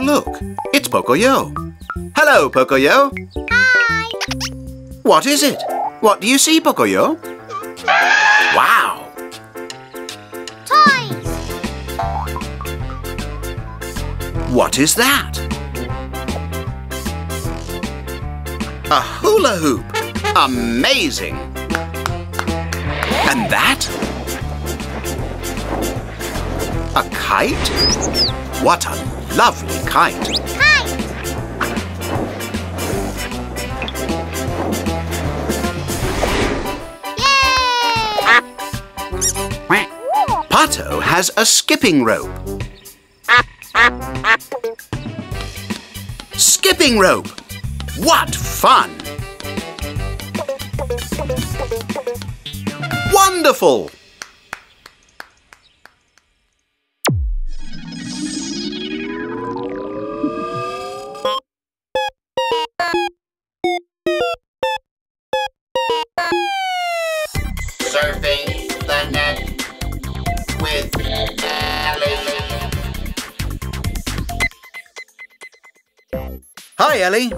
look, it's Pocoyo. Hello, Pocoyo. Hi. What is it? What do you see, Pocoyo? Wow! Toys. What is that? A hula hoop. Amazing! And that? A kite? What a lovely kite! Kite. Yay! Pato has a skipping rope. Skipping rope! What fun! Wonderful! Surfing the net with Ellie. Hi, Ellie.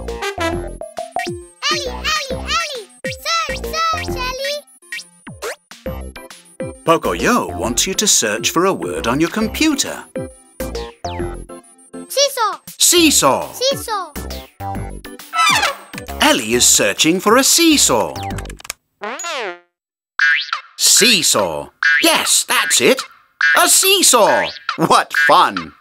Ellie. Search, Ellie. Pocoyo wants you to search for a word on your computer. Seesaw. Seesaw. Seesaw. Ellie is searching for a seesaw. Seesaw. Yes, that's it. A seesaw. What fun!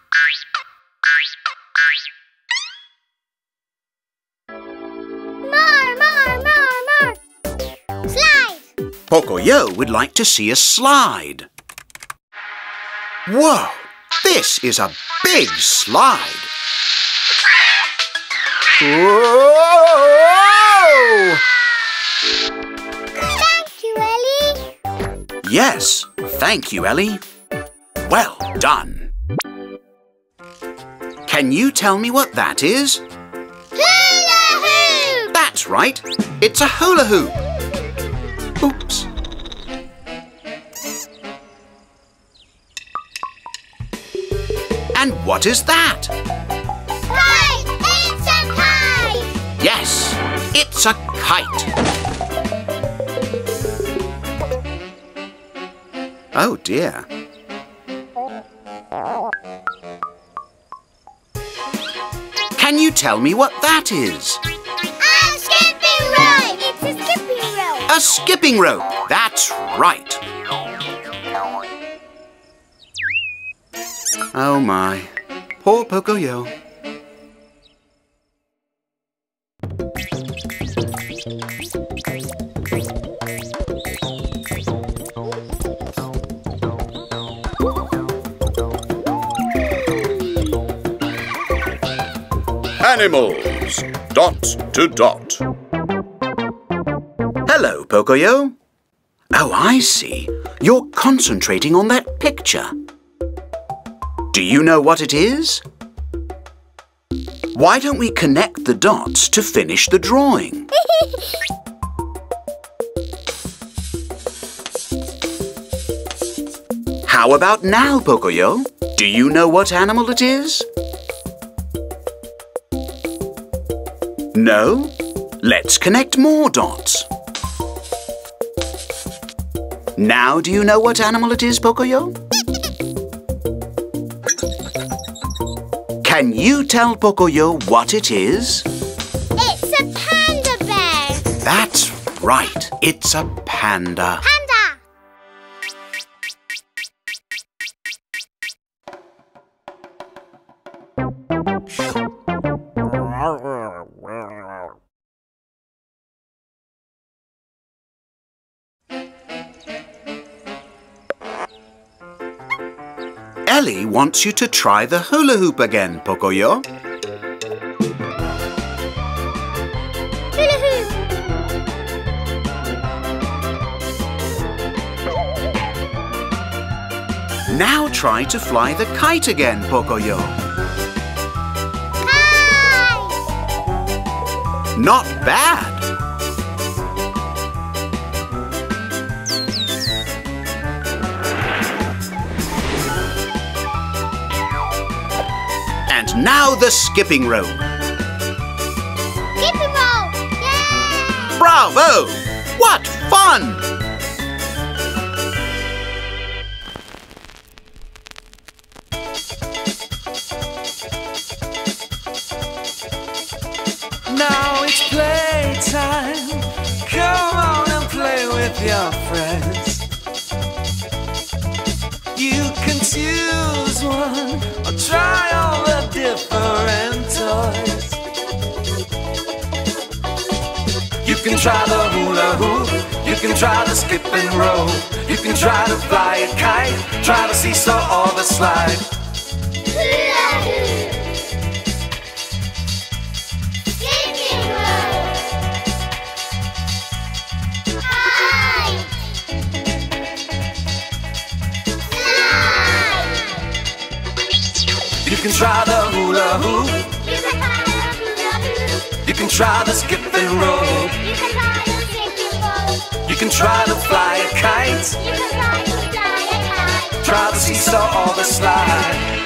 More. Slide. Pocoyo would like to see a slide. Whoa! This is a big slide. Whoa! Thank you, Ellie. Yes, thank you, Ellie. Well done. Can you tell me what that is? Hula hoop. That's right. It's a hula hoop. Oops. And what is that? Kite. It's a kite. Yes, it's a kite. Oh dear. Can you tell me what that is? A skipping rope. It's a skipping rope. A skipping rope. That's right. Oh my. Poor Pocoyo. Animals. Dot to dot. Hello, Pocoyo. Oh, I see. You're concentrating on that picture. Do you know what it is? Why don't we connect the dots to finish the drawing? How about now, Pocoyo? Do you know what animal it is? No? Let's connect more dots. Now do you know what animal it is, Pocoyo? Can you tell Pocoyo what it is? It's a panda bear. That's right. It's a panda. Panda. Ellie wants you to try the hula hoop again, Pocoyo. Hula hoop. Now try to fly the kite again, Pocoyo. Kite. Not bad. now the skipping rope. Skipping rope! Yay! Bravo! What fun! Now it's playtime. Come on and play with your friends. You can choose one or try all the different toys. You can try the hula hoop, you can try the skip and rope, you can try to fly a kite, try the seesaw or the slide. Hula hoop! Skipping rope! Slide! Slide! You can try the hula hoop, You can try the hula hoop! you can try the skip and rope, You can try the skipping rope! you can try to fly a kite, You can try to fly a kite! try the seesaw or the slide.